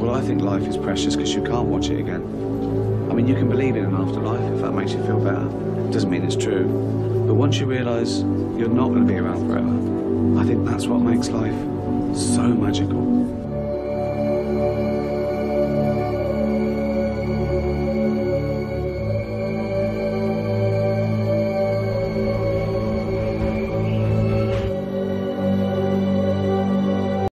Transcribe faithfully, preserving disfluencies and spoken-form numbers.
Well, I think life is precious because you can't watch it again. I mean, you can believe in an afterlife if that makes you feel better. Doesn't mean it's true. But once you realise you're not going to be around forever, I think that's what makes life so magical.